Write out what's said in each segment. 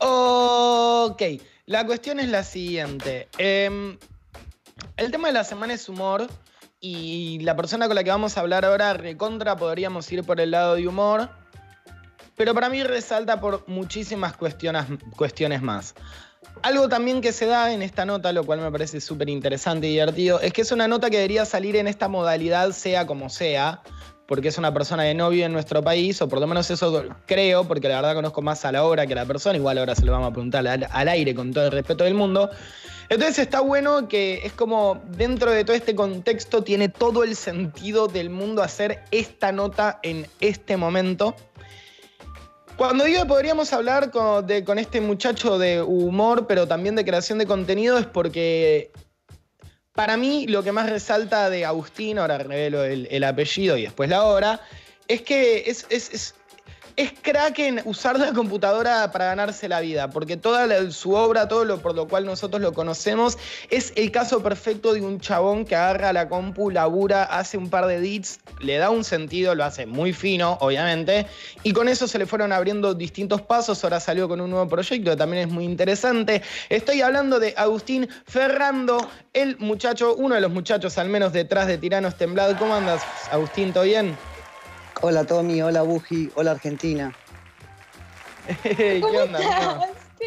Ok, la cuestión es la siguiente. El tema de la semana es humor y la persona con la que vamos a hablar ahora, recontra, podríamos ir por el lado de humor, pero para mí resalta por muchísimas cuestiones más. Algo también que se da en esta nota, lo cual me parece súper interesante y divertido, es que es una nota que debería salir en esta modalidad sea como sea, porque es una persona que no vive en nuestro país, o por lo menos eso creo, porque la verdad conozco más a la hora que a la persona, igual ahora se lo vamos a preguntar al aire con todo el respeto del mundo. Entonces está bueno que es como dentro de todo este contexto tiene todo el sentido del mundo hacer esta nota en este momento. Cuando digo que podríamos hablar con este muchacho de humor, pero también de creación de contenido, es porque para mí lo que más resalta de Agustín, ahora revelo el apellido y después la hora, es que es crack en usar la computadora para ganarse la vida, porque toda su obra, por lo cual nosotros lo conocemos, es el caso perfecto de un chabón que agarra la compu, labura, hace un par de edits, le da un sentido, lo hace muy fino, obviamente, y con eso se le fueron abriendo distintos pasos. Ahora salió con un nuevo proyecto que también es muy interesante. Estoy hablando de Agustín Ferrando, el muchacho, uno de los muchachos al menos detrás de Tiranos Temblad. ¿Cómo andas, Agustín? ¿Todo bien? Hola Tommy, hola Buji, hola Argentina. ¿Qué onda, amigo? Te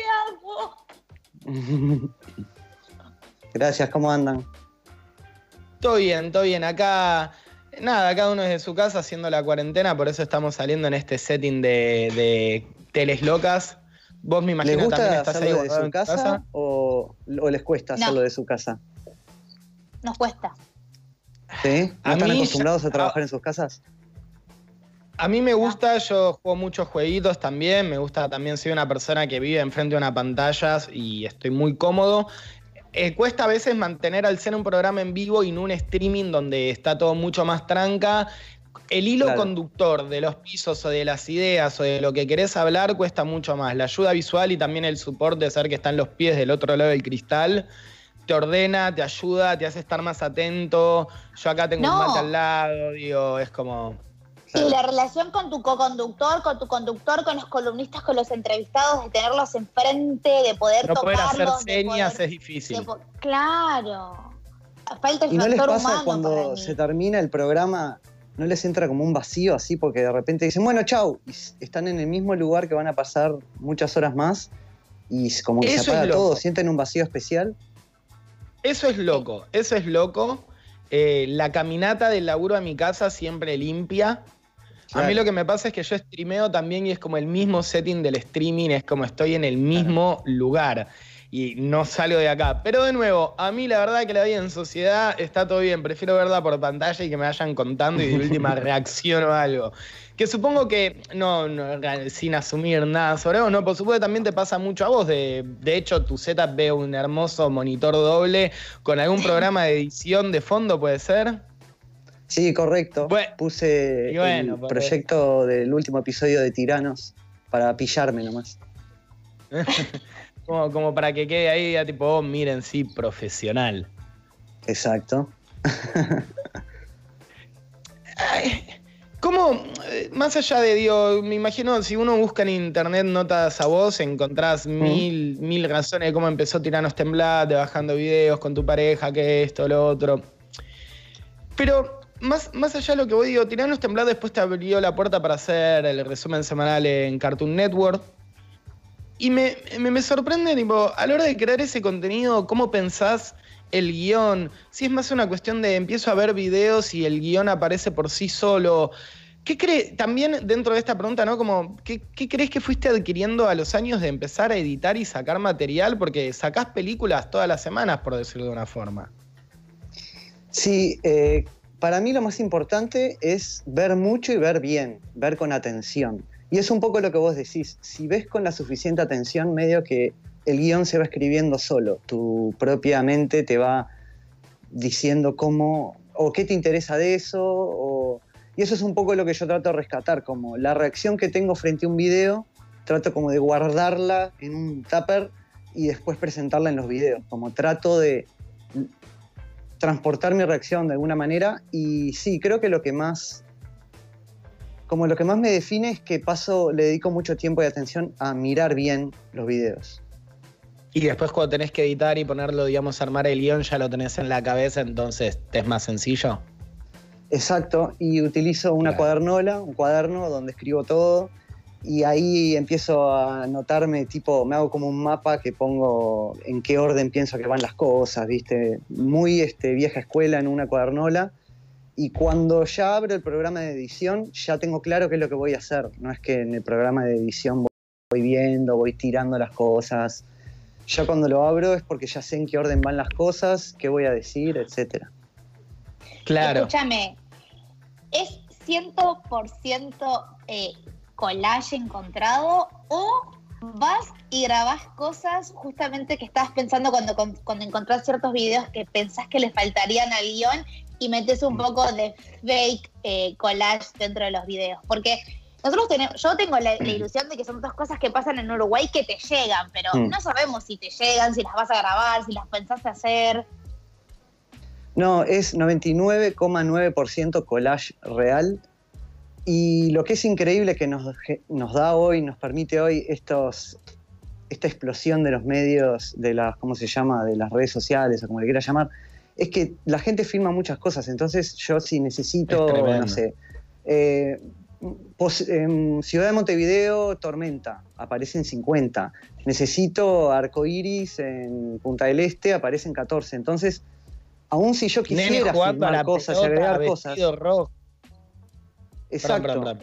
amo. Gracias, ¿cómo andan? Todo bien. Acá, nada, cada uno desde su casa haciendo la cuarentena, por eso estamos saliendo en este setting de teles locas. Vos me imagino ¿Les también gusta estás ahí hacerlo de guardado su en tu casa o les cuesta No. hacerlo de su casa? Nos cuesta. ¿Sí? ¿No A están mí acostumbrados a trabajar en sus casas? A mí me gusta, yo juego muchos jueguitos también, me gusta también, soy una persona que vive enfrente de una pantalla y estoy muy cómodo. Cuesta a veces mantener al ser un programa en vivo y no un streaming donde está todo mucho más tranca. El hilo Claro. conductor de los pisos o de las ideas o de lo que querés hablar cuesta mucho más. La ayuda visual y también el support de saber que están los pies del otro lado del cristal te ordena, te ayuda, te hace estar más atento. Yo acá tengo un mate al lado, digo, es como... Y la relación con tu co-conductor, con tu conductor, con los columnistas, con los entrevistados, de tenerlos enfrente, de poder No poder hacer tocarlos, señas es difícil. Claro. Falta el ¿Y no les factor pasa humano para cuando mí. se termina el programa, no les entra como un vacío así porque de repente dicen, bueno, chau, y están en el mismo lugar que van a pasar muchas horas más y como que Eso se es apaga loco. todo, sienten un vacío especial? Eso es loco. La caminata del laburo a mi casa siempre limpia. Claro. A mí lo que me pasa es que yo streameo también y es como el mismo setting del streaming, es como estoy en el mismo lugar y no salgo de acá. Pero de nuevo, a mí la verdad que la vida en sociedad está todo bien, prefiero verla por pantalla y que me vayan contando y de última reacciono a algo. Que supongo que, no, sin asumir nada sobre vos, no, por supuesto también te pasa mucho a vos. De hecho, tu setup veo un hermoso monitor doble con algún programa de edición de fondo, ¿puede ser? Sí, correcto. Bueno, Puse el proyecto del último episodio de Tiranos para pillarme nomás. como para que quede ahí, ya tipo, oh, miren, sí, profesional. Exacto. ¿Cómo, más allá de, digo, me imagino, si uno busca en internet notas a vos, encontrás mil razones de cómo empezó Tiranos Temblad, de bajando videos con tu pareja, que esto, lo otro. Pero... Más allá de lo que voy, digo, Tiranos Temblad después te abrió la puerta para hacer el resumen semanal en Cartoon Network. Y me sorprende, tipo, a la hora de crear ese contenido, ¿cómo pensás el guión? Si es más una cuestión de empiezo a ver videos y el guión aparece por sí solo. ¿Qué crees? También dentro de esta pregunta, ¿no? Como, ¿qué crees que fuiste adquiriendo a los años de empezar a editar y sacar material? Porque sacás películas todas las semanas, por decirlo de una forma. Sí, para mí lo más importante es ver mucho y ver bien, ver con atención. Y es un poco lo que vos decís, si ves con la suficiente atención, medio que el guión se va escribiendo solo, tu propia mente te va diciendo cómo, o qué te interesa de eso, y eso es un poco lo que yo trato de rescatar, como la reacción que tengo frente a un video, trato como de guardarla en un tupper y después presentarla en los videos, como trato de transportar mi reacción de alguna manera. Y sí, creo que lo que más como lo que más me define es que le dedico mucho tiempo y atención a mirar bien los videos. Y después cuando tenés que editar y ponerlo, digamos, armar el guión, ya lo tenés en la cabeza, entonces te es más sencillo. Exacto, y utilizo una cuadernola, un cuaderno donde escribo todo, y ahí empiezo a anotarme, tipo, me hago como un mapa que pongo en qué orden pienso que van las cosas, ¿viste? Muy vieja escuela en una cuadernola, y cuando ya abro el programa de edición, ya tengo claro qué es lo que voy a hacer. No es que en el programa de edición voy viendo, voy tirando las cosas. Ya cuando lo abro es porque ya sé en qué orden van las cosas, qué voy a decir, etc. Claro. Escúchame, ¿es 100% collage encontrado o vas y grabás cosas justamente que estabas pensando cuando encontrás ciertos videos que pensás que le faltarían al guión y metes un poco de fake collage dentro de los videos? Porque yo tengo la ilusión de que son dos cosas que pasan en Uruguay que te llegan, pero no sabemos si te llegan, si las vas a grabar, si las pensás hacer. No, es 99,9% collage real. Y lo que es increíble que nos da hoy, nos permite hoy esta explosión de los medios, de las, ¿cómo se llama?, de las redes sociales o como le quieras llamar, es que la gente filma muchas cosas. Entonces yo si necesito, no sé, Ciudad de Montevideo, tormenta, aparecen 50. Necesito arcoíris en Punta del Este, aparecen 14. Entonces, aún si yo quisiera filmar cosas y agregar cosas... rojo. Exacto. Perdón.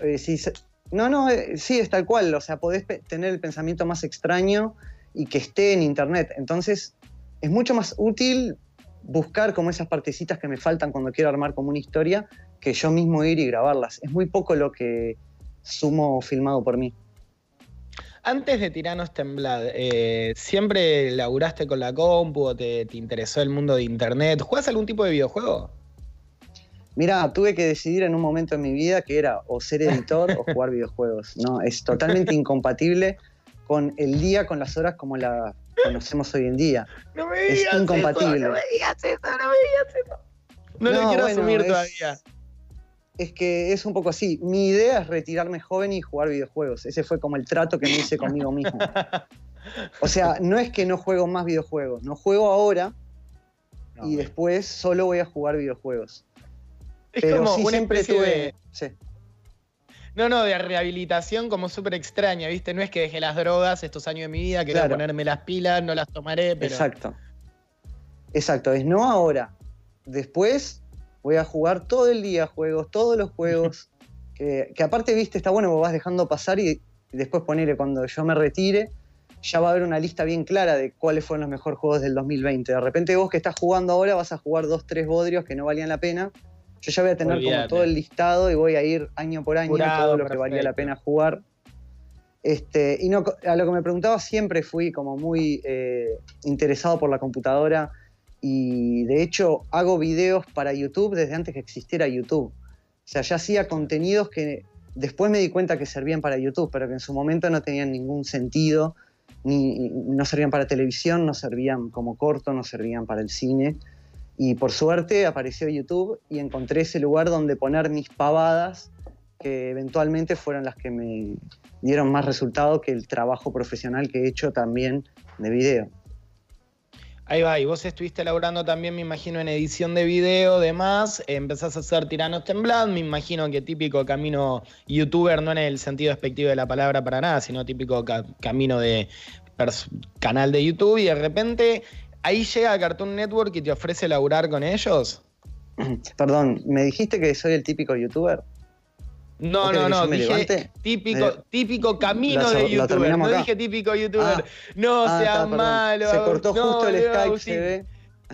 Sí, es tal cual. O sea, podés tener el pensamiento más extraño y que esté en internet. Entonces, es mucho más útil buscar como esas partecitas que me faltan cuando quiero armar como una historia, que yo mismo ir y grabarlas. Es muy poco lo que sumo filmado por mí. Antes de Tiranos Temblad, ¿siempre laburaste con la compu o te interesó el mundo de internet? ¿Jugás algún tipo de videojuego? Mirá, tuve que decidir en un momento en mi vida que era o ser editor o jugar videojuegos. No, es totalmente incompatible con el día, con las horas como la conocemos hoy en día. No me digas es incompatible. eso, no me digas eso. No lo quiero asumir todavía. Es que es un poco así. Mi idea es retirarme joven y jugar videojuegos. Ese fue como el trato que me hice conmigo mismo. O sea, no es que no juego más videojuegos. No juego ahora y después solo voy a jugar videojuegos. Es pero como sí, una siempre especie de... Sí. No, de rehabilitación como súper extraña, ¿viste? No es que dejé las drogas estos años de mi vida, quiero ponerme las pilas, no las tomaré, pero... Exacto, es no ahora. Después voy a jugar todo el día juegos, todos los juegos, que aparte, viste, está bueno, vos vas dejando pasar y después ponele, cuando yo me retire, ya va a haber una lista bien clara de cuáles fueron los mejores juegos del 2020. De repente vos que estás jugando ahora vas a jugar 2, 3 bodrios que no valían la pena. Yo ya voy a tener como todo el listado y voy a ir año por año todo lo que valía la pena jugar. Y no, a lo que me preguntaba, siempre fui como muy interesado por la computadora y de hecho hago videos para YouTube desde antes que existiera YouTube. O sea, ya hacía contenidos que después me di cuenta que servían para YouTube, pero que en su momento no tenían ningún sentido, no servían para televisión, no servían como corto, no servían para el cine. Y por suerte apareció YouTube y encontré ese lugar donde poner mis pavadas, que eventualmente fueron las que me dieron más resultado que el trabajo profesional que he hecho también de video. Ahí va, y vos estuviste laburando también, me imagino, en edición de video, demás, empezás a hacer Tiranos Temblad, me imagino que típico camino youtuber, no en el sentido despectivo de la palabra para nada, sino típico camino de canal de YouTube, y de repente... ¿Ahí llega Cartoon Network y te ofrece laburar con ellos? Perdón, ¿me dijiste que soy el típico youtuber? No, dije típico camino de youtuber. No dije típico youtuber. No seas malo. Se cortó justo el Skype, Agustín. Se ve.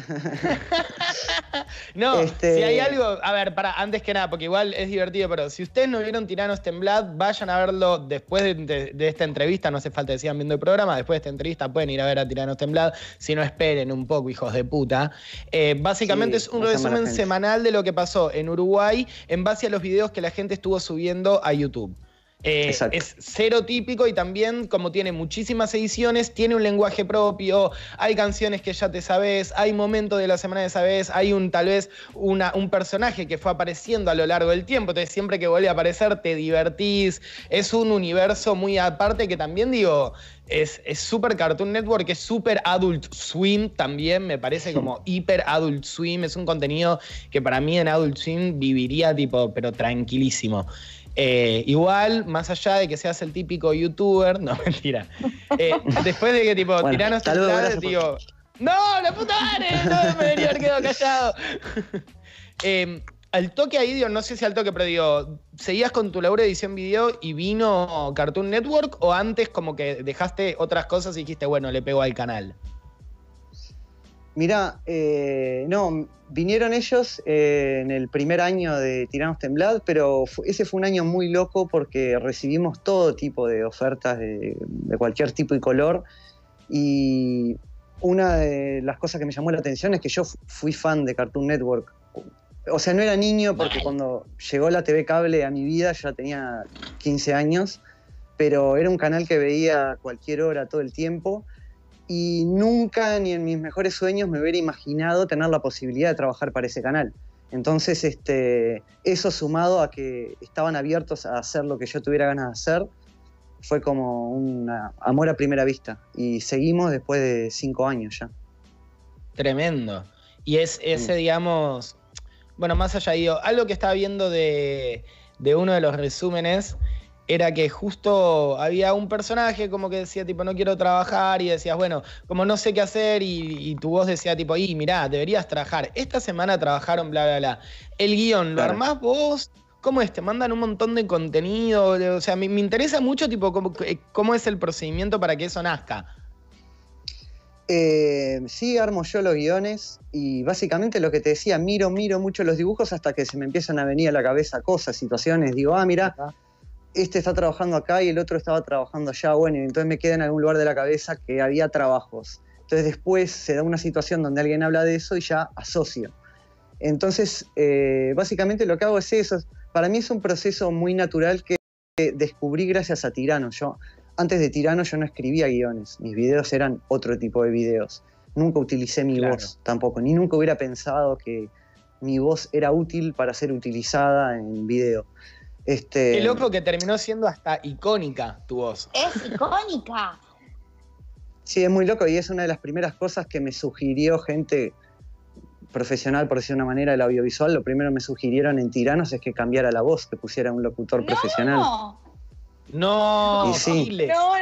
No, si hay algo, a ver, antes que nada, porque igual es divertido, pero si ustedes no vieron Tiranos Temblad, vayan a verlo después de esta entrevista, no hace falta que sigan viendo el programa, después de esta entrevista pueden ir a ver a Tiranos Temblad, si no esperen un poco, hijos de puta. Básicamente es un resumen semanal de lo que pasó en Uruguay en base a los videos que la gente estuvo subiendo a YouTube. Es cero típico y también, como tiene muchísimas ediciones, tiene un lenguaje propio, hay canciones que ya te sabes, hay momentos de la semana que sabes, hay tal vez un personaje que fue apareciendo a lo largo del tiempo, entonces siempre que vuelve a aparecer te divertís, es un universo muy aparte que también digo, es súper Cartoon Network, es súper Adult Swim también, me parece como hiper Adult Swim, es un contenido que para mí en Adult Swim viviría tipo, pero tranquilísimo. Igual, más allá de que seas el típico youtuber, no, mentira. Después de que tipo bueno, Tiranos Temblad, digo, ¡no, la puta madre! No, me debería haber quedado callado. Al toque ahí, digo, no sé si al toque, pero digo, ¿seguías con tu laburo de edición video y vino Cartoon Network o antes como que dejaste otras cosas y dijiste, bueno, le pego al canal? Mirá, no, vinieron ellos en el primer año de Tiranos Temblad, pero ese fue un año muy loco porque recibimos todo tipo de ofertas de cualquier tipo y color. Y una de las cosas que me llamó la atención es que yo fui fan de Cartoon Network. O sea, no era niño porque cuando llegó la TV cable a mi vida yo ya tenía 15 años, pero era un canal que veía a cualquier hora, todo el tiempo. Y nunca, ni en mis mejores sueños, me hubiera imaginado tener la posibilidad de trabajar para ese canal. Entonces, eso sumado a que estaban abiertos a hacer lo que yo tuviera ganas de hacer, fue como un amor a primera vista. Y seguimos después de 5 años ya. Tremendo. Y ese, digamos, bueno, más allá, digo, algo que estaba viendo de uno de los resúmenes era que justo había un personaje como que decía, tipo, no quiero trabajar, y decías, bueno, como no sé qué hacer, y tu voz decía, tipo, mirá, deberías trabajar. Esta semana trabajaron, bla, bla, bla. El guión, ¿lo armás vos? ¿Cómo es? Te mandan un montón de contenido, o sea, me interesa mucho, tipo, cómo es el procedimiento para que eso nazca. Sí, armo yo los guiones y básicamente lo que te decía, miro mucho los dibujos hasta que se me empiezan a venir a la cabeza cosas, situaciones, digo, mirá, este está trabajando acá y el otro estaba trabajando allá, bueno, y entonces me queda en algún lugar de la cabeza que había trabajos. Entonces después se da una situación donde alguien habla de eso y ya asocio. Entonces, básicamente lo que hago es eso. Para mí es un proceso muy natural que descubrí gracias a Tirano. Antes de Tirano yo no escribía guiones, mis videos eran otro tipo de videos. Nunca utilicé mi voz tampoco, ni nunca hubiera pensado que mi voz era útil para ser utilizada en video. Qué loco que terminó siendo hasta icónica tu voz. Es icónica. Sí, es muy loco y es una de las primeras cosas que me sugirió gente profesional, por decir una manera, del audiovisual. Lo primero que me sugirieron en Tiranos es que cambiara la voz, que pusiera un locutor profesional. No, sí. No.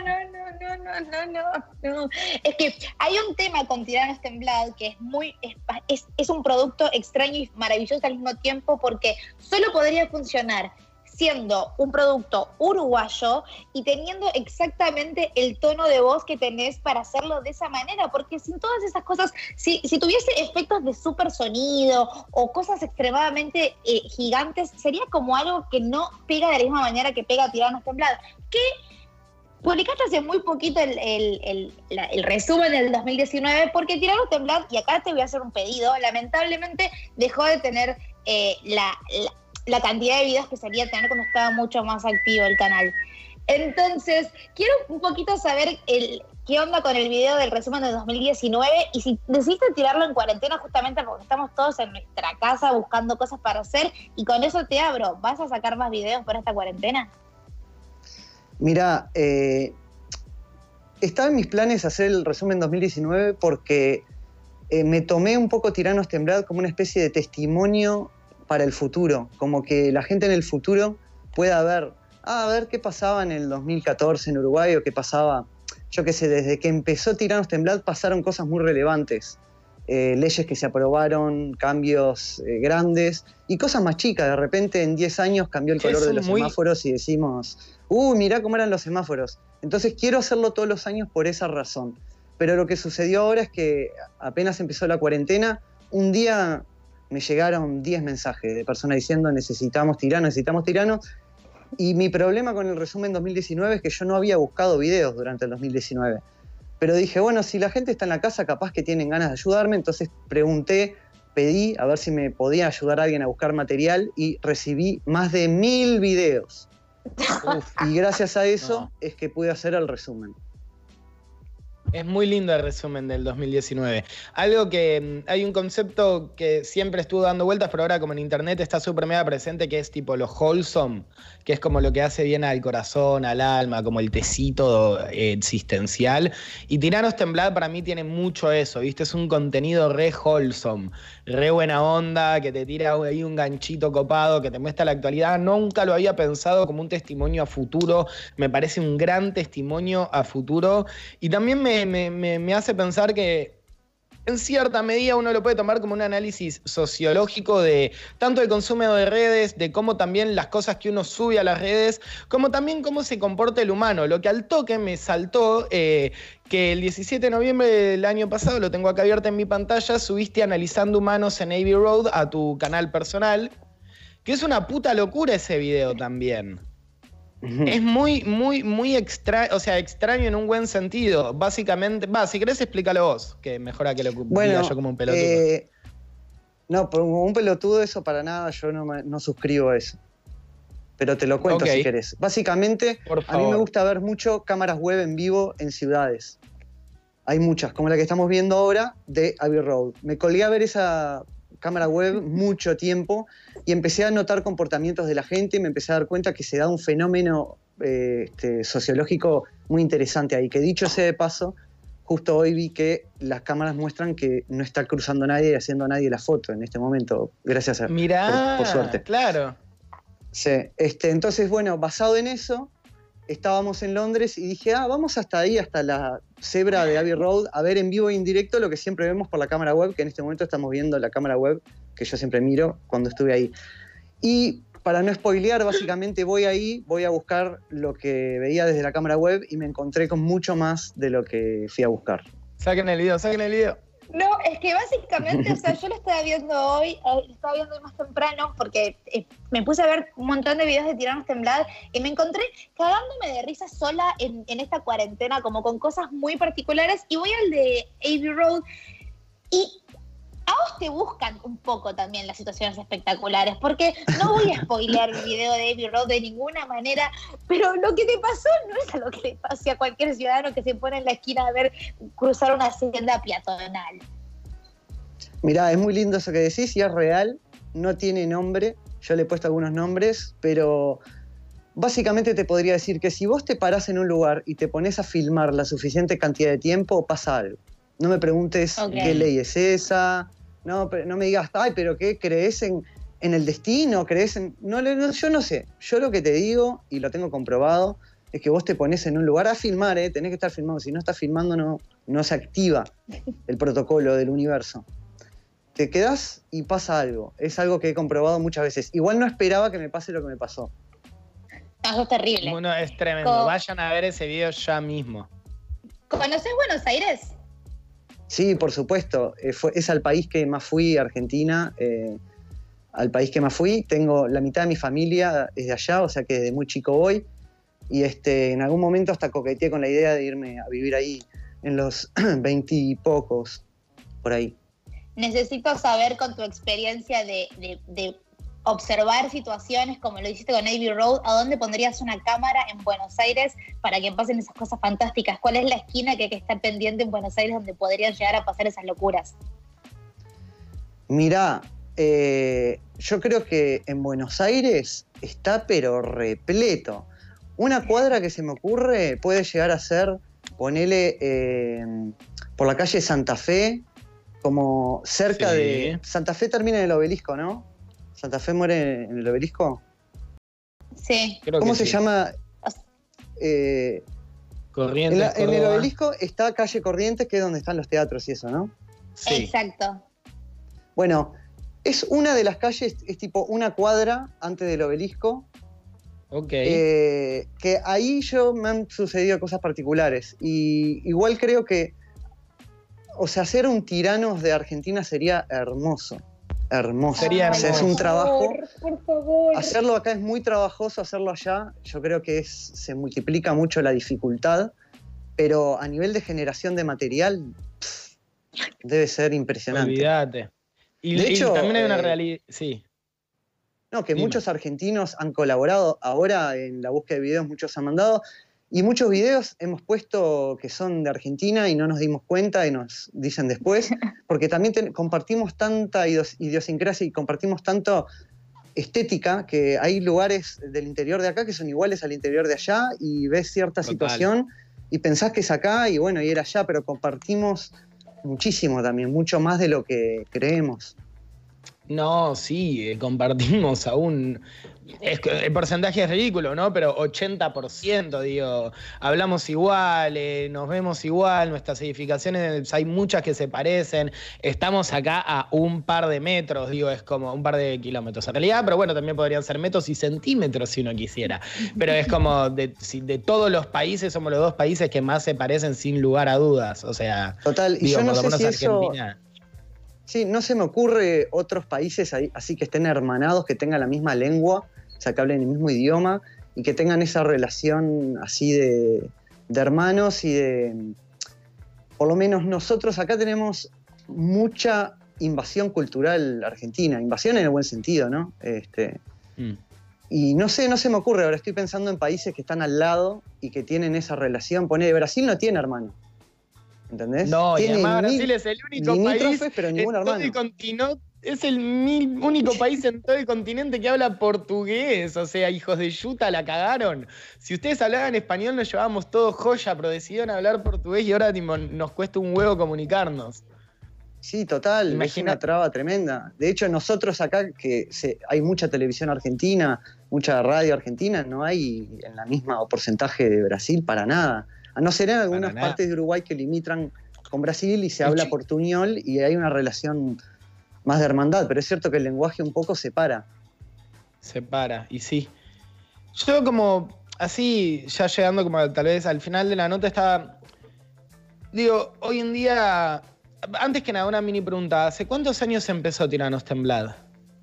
Es que hay un tema con Tiranos Temblad que es un producto extraño y maravilloso al mismo tiempo porque solo podría funcionar siendo un producto uruguayo y teniendo exactamente el tono de voz que tenés para hacerlo de esa manera, porque sin todas esas cosas, si tuviese efectos de super sonido o cosas extremadamente gigantes, sería como algo que no pega de la misma manera que pega Tiranos Temblad. Que publicaste hace muy poquito el resumen del 2019, porque Tiranos Temblad, y acá te voy a hacer un pedido, lamentablemente dejó de tener la cantidad de videos que solía tener cuando estaba mucho más activo el canal. Entonces, quiero un poquito saber qué onda con el video del resumen de 2019 y si decidiste tirarlo en cuarentena justamente porque estamos todos en nuestra casa buscando cosas para hacer y con eso te abro. ¿Vas a sacar más videos por esta cuarentena? Mira, estaba en mis planes hacer el resumen 2019 porque me tomé un poco Tiranos Temblad como una especie de testimonio para el futuro, como que la gente en el futuro pueda ver, a ver qué pasaba en el 2014 en Uruguay o qué pasaba, yo qué sé, desde que empezó Tiranos Temblad pasaron cosas muy relevantes, leyes que se aprobaron, cambios grandes y cosas más chicas. De repente en 10 años cambió el color de los semáforos y decimos, mirá cómo eran los semáforos. Entonces quiero hacerlo todos los años por esa razón. Pero lo que sucedió ahora es que apenas empezó la cuarentena, un día me llegaron 10 mensajes de personas diciendo necesitamos tiranos. Y mi problema con el resumen 2019 es que yo no había buscado videos durante el 2019. Pero dije, bueno, si la gente está en la casa, capaz que tienen ganas de ayudarme. Entonces pedí a ver si me podía ayudar alguien a buscar material y recibí más de 1000 videos. Uf, Y gracias a eso no. es que pude hacer el resumen. Es muy lindo el resumen del 2019. Algo que hay un concepto que siempre estuvo dando vueltas, pero ahora como en internet está súper mega presente, que es tipo lo wholesome, que es como lo que hace bien al corazón, al alma, como el tecito existencial. Y Tiranos Temblad para mí tiene mucho eso, ¿viste? Es un contenido re wholesome, re buena onda, que te tira ahí un ganchito copado, que te muestra la actualidad. Nunca lo había pensado como un testimonio a futuro. Me parece un gran testimonio a futuro. Y también me hace pensar que en cierta medida uno lo puede tomar como un análisis sociológico de tanto el consumo de redes, de cómo también las cosas que uno sube a las redes, como también cómo se comporta el humano. Lo que al toque me saltó que el 17 de noviembre del año pasado, lo tengo acá abierto en mi pantalla, subiste Analizando Humanos en Abbey Road a tu canal personal, que es una puta locura ese video también. Es muy extraño, o sea, extraño en un buen sentido. Básicamente, si querés explícalo vos, que mejor a que lo diga yo como un pelotudo. No, por un pelotudo eso para nada, yo no suscribo a eso. Pero te lo cuento si querés. Básicamente, Por a mí me favor. gusta ver mucho cámaras web en vivo en ciudades. Hay muchas, como la que estamos viendo ahora de Abbey Road. Me colgué a ver esa cámara web mucho tiempo y empecé a notar comportamientos de la gente y me empecé a dar cuenta que se da un fenómeno sociológico muy interesante ahí, que dicho sea de paso, justo hoy vi que las cámaras muestran que no está cruzando nadie y haciendo a nadie la foto en este momento, gracias a Mirá, por suerte. claro. Sí, entonces, bueno, basado en eso, estábamos en Londres y dije, vamos hasta ahí, hasta la cebra de Abbey Road, a ver en vivo e indirecto lo que siempre vemos por la cámara web, que en este momento estamos viendo la cámara web que yo siempre miro cuando estuve ahí. Y para no spoilear, básicamente voy ahí, voy a buscar lo que veía desde la cámara web y me encontré con mucho más de lo que fui a buscar. Saquen el video, saquen el video. No, es que básicamente, o sea, yo lo estaba viendo hoy, lo estaba viendo hoy más temprano, porque me puse a ver un montón de videos de Tiranos Temblad y me encontré cagándome de risa sola en esta cuarentena, como con cosas muy particulares, y voy al de Abbey Road y a vos te buscan un poco también las situaciones espectaculares, porque no voy a spoilear el video de Abbey Road de ninguna manera, pero lo que te pasó no es a lo que le pase a cualquier ciudadano que se pone en la esquina a ver cruzar una senda peatonal. Mirá, es muy lindo eso que decís y es real, no tiene nombre, yo le he puesto algunos nombres, pero básicamente te podría decir que si vos te parás en un lugar y te pones a filmar la suficiente cantidad de tiempo, pasa algo. No me preguntes qué ley es esa, no me digas, ay, pero ¿qué? ¿Crees en el destino? ¿Crees en...? No, yo no sé, yo lo que te digo, y lo tengo comprobado, es que vos te pones en un lugar a filmar, tenés que estar filmando, si no estás filmando no se activa el protocolo del universo. Te quedás y pasa algo, es algo que he comprobado muchas veces. Igual no esperaba que me pase lo que me pasó. Eso es terrible. Bueno, es tremendo, vayan a ver ese video ya mismo. ¿Conoces Buenos Aires? Sí, por supuesto. Es al país que más fui, Argentina. Al país que más fui. Tengo la mitad de mi familia es de allá, o sea que desde muy chico voy. Y en algún momento hasta coqueteé con la idea de irme a vivir ahí en los 20 y pocos, por ahí. Necesito saber con tu experiencia de observar situaciones como lo hiciste con Abbey Road, ¿a dónde pondrías una cámara en Buenos Aires para que pasen esas cosas fantásticas? ¿Cuál es la esquina que hay que estar pendiente en Buenos Aires donde podrían llegar a pasar esas locuras? Mirá, yo creo que en Buenos Aires está pero repleto. Una cuadra que se me ocurre puede llegar a ser, ponele por la calle Santa Fe, como cerca de... Santa Fe termina en el Obelisco, ¿no? ¿Santa Fe muere en el Obelisco? Sí. ¿Cómo se llama? Corrientes, en el Obelisco está calle Corrientes, que es donde están los teatros y eso, ¿no? Sí. Exacto. Bueno, es una de las calles, es tipo una cuadra antes del Obelisco. Ok. Que ahí me han sucedido cosas particulares. Y igual creo que, o sea, hacer un Tiranos de Argentina sería hermoso. Hermoso. Sería hermoso. O sea, es un trabajo. Por favor. Hacerlo acá es muy trabajoso, hacerlo allá, yo creo que se multiplica mucho la dificultad, pero a nivel de generación de material, debe ser impresionante. Olvídate. De hecho, también hay una realidad. Sí. No, que Dime. muchos argentinos han colaborado ahora en la búsqueda de videos, muchos han mandado, y muchos videos hemos puesto que son de Argentina y no nos dimos cuenta y nos dicen después, porque también compartimos tanta idiosincrasia y compartimos tanto estética que hay lugares del interior de acá que son iguales al interior de allá y ves cierta Total. situación y pensás que es acá y bueno, y era allá, pero compartimos muchísimo también, mucho más de lo que creemos. No, sí, compartimos aún. El porcentaje es ridículo, ¿no? Pero 80%, digo, hablamos igual, nos vemos igual, nuestras edificaciones, hay muchas que se parecen, estamos acá a un par de metros, digo, es como un par de kilómetros en realidad, pero bueno, también podrían ser metros y centímetros si uno quisiera. Pero es como de todos los países, somos los dos países que más se parecen sin lugar a dudas, o sea, Total, y digo, yo no por lo sé menos si Argentina. Sí, no se me ocurre otros países así que estén hermanados, que tengan la misma lengua, o sea, que hablen el mismo idioma y que tengan esa relación así de hermanos y de... Por lo menos nosotros acá tenemos mucha invasión cultural argentina, invasión en el buen sentido, ¿no? Y no sé, no se me ocurre, ahora estoy pensando en países que están al lado y que tienen esa relación. Brasil no tiene hermano. ¿Entendés? No, y tiene además Brasil es el único país pero ningún en todo el hermano. continente, es el único país en todo el continente que habla portugués. O sea, hijos de yuta, la cagaron. Si ustedes hablaban español, nos llevábamos todo joya, pero decidieron hablar portugués y ahora tipo, nos cuesta un huevo comunicarnos. Sí, total, Imagina... es una traba tremenda. De hecho, nosotros acá, hay mucha televisión argentina, mucha radio argentina, no hay en la misma porcentaje de Brasil para nada. A no ser en algunas partes de Uruguay que limitan con Brasil y se habla portuñol y hay una relación más de hermandad, pero es cierto que el lenguaje un poco separa. Separa, y sí. Yo como, así, ya llegando como tal vez al final de la nota, estaba... Digo, hoy en día, antes que nada, una mini pregunta. ¿Hace cuántos años empezó Tiranos Temblad?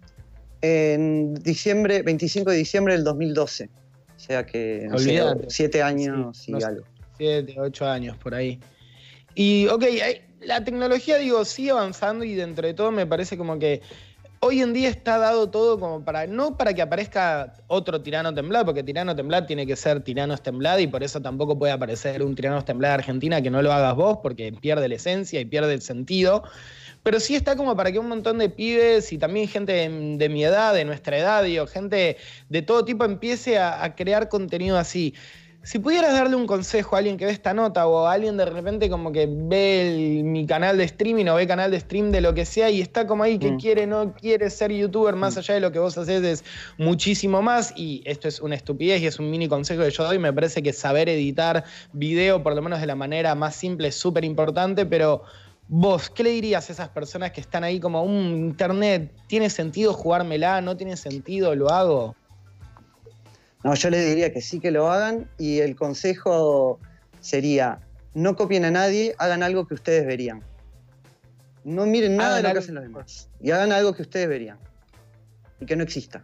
En 25 de diciembre del 2012. O sea que, no sé, 7 años sí, y algo. 7, 8 años por ahí. Y, ok, la tecnología, digo, sigue avanzando y dentro de todo me parece como que hoy en día está dado todo como para, no para que aparezca otro Tirano Temblad, porque Tirano Temblad tiene que ser Tiranos Temblad y por eso tampoco puede aparecer un Tiranos Temblad de Argentina que no lo hagas vos porque pierde la esencia y pierde el sentido. Pero sí está como para que un montón de pibes y también gente de mi edad, de nuestra edad, digo, gente de todo tipo empiece a crear contenido así. Si pudieras darle un consejo a alguien que ve esta nota o a alguien de repente como que ve mi canal de streaming o ve canal de stream de lo que sea y está como ahí que no quiere ser youtuber, más allá de lo que vos haces es muchísimo más, y esto es una estupidez y es un mini consejo que yo doy, me parece que saber editar video, por lo menos de la manera más simple, es súper importante, pero vos, ¿qué le dirías a esas personas que están ahí como, internet, ¿tiene sentido jugármela? ¿No tiene sentido? ¿Lo hago? No, yo les diría que sí que lo hagan y el consejo sería, no copien a nadie, hagan algo que ustedes verían. No miren nada de lo que hacen los demás y hagan algo que ustedes verían y que no exista.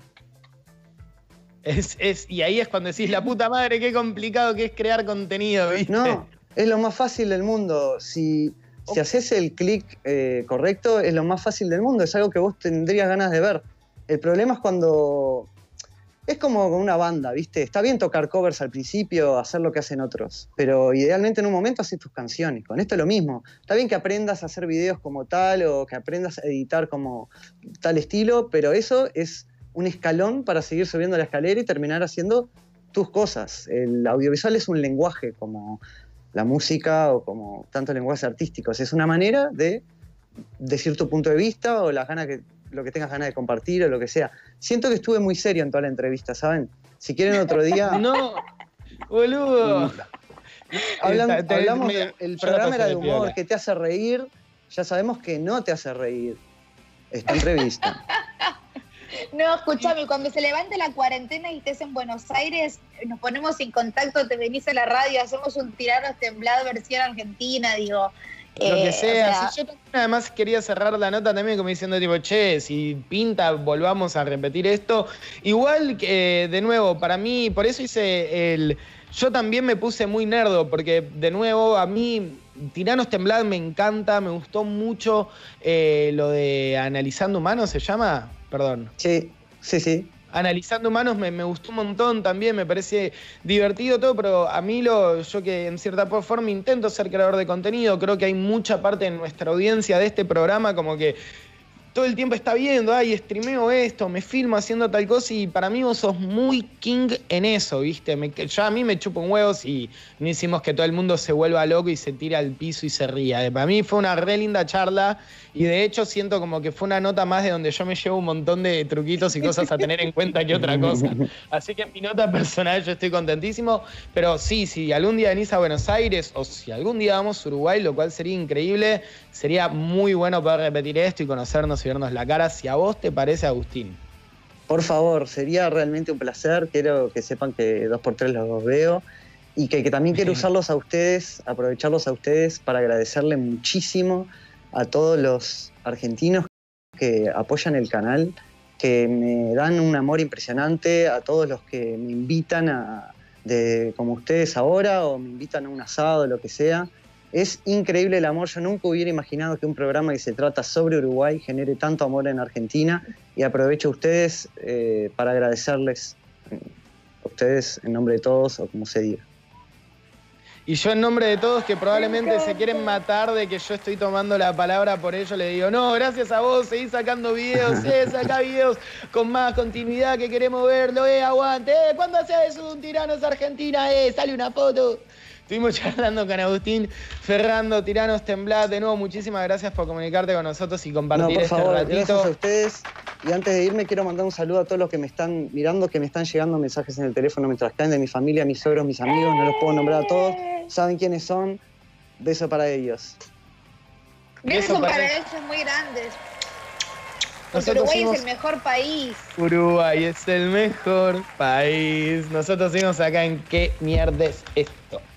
Y ahí es cuando decís, la puta madre, qué complicado que es crear contenido, ¿viste? No, es lo más fácil del mundo. Si haces el clic correcto, es lo más fácil del mundo, es algo que vos tendrías ganas de ver. El problema es cuando... Es como con una banda, ¿viste? Está bien tocar covers al principio, hacer lo que hacen otros, pero idealmente en un momento haces tus canciones. Con esto es lo mismo. Está bien que aprendas a hacer videos como tal o que aprendas a editar como tal estilo, pero eso es un escalón para seguir subiendo la escalera y terminar haciendo tus cosas. El audiovisual es un lenguaje como la música o como tantos lenguajes artísticos. Es una manera de decir tu punto de vista o las ganas lo que tengas ganas de compartir o lo que sea. Siento que estuve muy serio en toda la entrevista, ¿saben? Si quieren otro día... No, boludo. Hablamos el programa era de humor, que te hace reír. Ya sabemos que no te hace reír esta entrevista. No, escúchame, cuando se levante la cuarentena y estés en Buenos Aires, nos ponemos en contacto, te venís a la radio, hacemos un Tiranos Temblad versión argentina, digo... Lo que sea. Sí, yo también además quería cerrar la nota también como diciendo tipo, che, si pinta, volvamos a repetir esto. Igual que, de nuevo, para mí, por eso hice yo también me puse muy nerdo, porque de nuevo, a mí, Tiranos Temblad me encanta, me gustó mucho lo de Analizando Humanos, ¿se llama? Perdón. Sí. Analizando Humanos me gustó un montón también, me parece divertido todo, pero a mí yo que en cierta forma intento ser creador de contenido, creo que hay mucha parte de nuestra audiencia de este programa como que todo el tiempo está viendo, ay, streameo esto, me filmo haciendo tal cosa, y para mí vos sos muy king en eso, ¿viste? Ya a mí me chupo un huevo y no hicimos que todo el mundo se vuelva loco y se tire al piso y se ría. Para mí fue una re linda charla, y de hecho siento como que fue una nota más de donde yo me llevo un montón de truquitos y cosas a tener en cuenta que otra cosa. Así que en mi nota personal yo estoy contentísimo, pero sí, si algún día venís a Buenos Aires, o si algún día vamos a Uruguay, lo cual sería increíble, sería muy bueno poder repetir esto y conocernos y vernos la cara, si a vos te parece, Agustín. Por favor, sería realmente un placer. Quiero que sepan que 2x3 los veo y que también quiero usarlos a ustedes, aprovecharlos a ustedes para agradecerle muchísimo a todos los argentinos que apoyan el canal, que me dan un amor impresionante, a todos los que me invitan como ustedes ahora, o me invitan a un asado, lo que sea. Es increíble el amor. Yo nunca hubiera imaginado que un programa que se trata sobre Uruguay genere tanto amor en Argentina, y aprovecho a ustedes para agradecerles a ustedes en nombre de todos, o como se diga. Y yo en nombre de todos que probablemente se quieren matar de que yo estoy tomando la palabra por ello, le digo, no, gracias a vos, seguís sacando videos, sacá videos con más continuidad que queremos verlo, aguante, ¿cuándo haces un Tiranos Argentina? Sale una foto. Estuvimos charlando con Agustín Ferrando, Tiranos Temblad. De nuevo, muchísimas gracias por comunicarte con nosotros y compartir por favor, ratito. Gracias a ustedes. Y antes de irme, quiero mandar un saludo a todos los que me están mirando, que me están llegando mensajes en el teléfono mientras caen, de mi familia, mis suegros, mis amigos. No los puedo nombrar a todos. Saben quiénes son. Beso para ellos. Besos para ellos muy grandes. Uruguay es el mejor país. Uruguay es el mejor país. Nosotros seguimos acá en ¿Qué mierda es esto?